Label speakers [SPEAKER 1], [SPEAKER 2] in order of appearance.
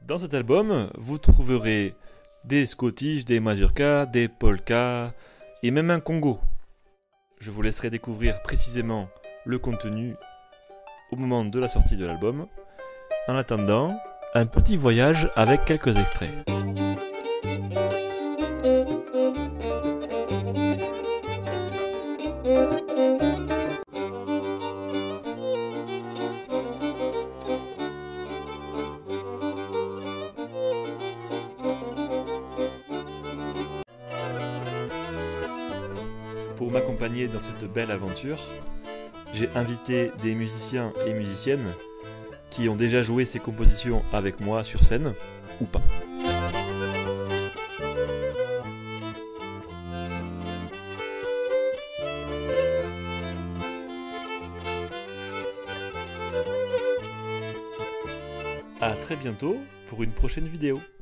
[SPEAKER 1] Dans cet album, vous trouverez des Scottish, des mazurkas, des polkas et même un congo. Je vous laisserai découvrir précisément le contenu au moment de la sortie de l'album. En attendant, un petit voyage avec quelques extraits. Pour m'accompagner dans cette belle aventure, j'ai invité des musiciens et musiciennes qui ont déjà joué ces compositions avec moi sur scène, ou pas. À très bientôt pour une prochaine vidéo.